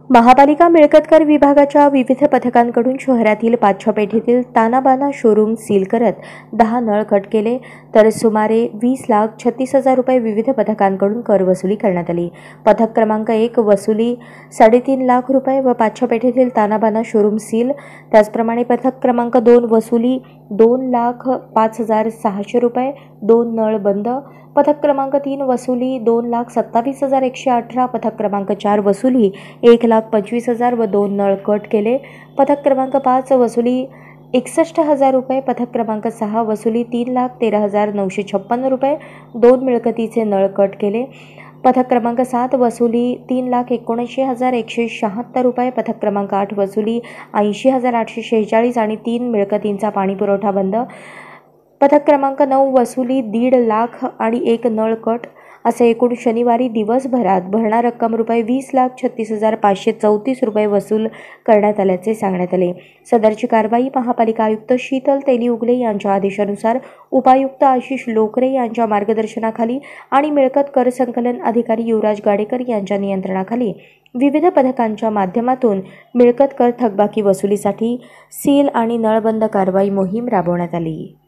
महापालिका मिळकत कर विभागाच्या विविध पथकांकडून शहरातील पाचशा पेठेतील तानाबाना शोरूम सील करत 10 नळ कट केले, तर सुमारे 20,36,000 रुपये विविध पथकांकडून कर वसुली करण्यात आली। पथक क्रमांक 1 वसुली 3.5 लाख रुपये व पाचशा पेठेतील तानाबाना शोरूम सील। त्याचप्रमाणे पथक क्रमांक 2 वसुली 2,05,600 रुपये, 2 नळ बंद। पथक क्रमांक 3 वसुली 2,27,118, पथक क्रमांक 4 वसुली 1,25,000 व 2 नळ कट केले। पथक क्रमांक 5 वसुली 61,000 रुपये, पथक क्रमांक 6 वसुली 3,13,956 रुपये, 2 मिळकतीचे नळ कट केले। पथक क्रमांक 7 वसुली 3,79,176 रुपये, पथक क्रमांक 8 वसुली 80,846 आणि 3 मिळकतींचा पाणीपुरवठा बंद। पथक क्रमांक 9 वसुली 1.5 लाख आणि 1 नळ कट, असे एकूण शनिवारी दिवसभरात भरणा रक्कम रुपये 20,36,534 रुपये वसूल करण्यात आल्याचे सांगण्यात आले। सदरची कारवाई महापालिका आयुक्त शीतल तेली उगले यांच्या आदेशानुसार उपायुक्त आशिष लोकरे यांच्या मार्गदर्शनाखाली आणि मिळकत कर संकलन अधिकारी युवराज गाडेकर यांच्या नियंत्रणाखाली विविध पथकांच्या माध्यमातून मिळकत कर थकबाकी वसुलीसाठी सील आणि नळबंद कारवाई मोहीम राबवण्यात आली।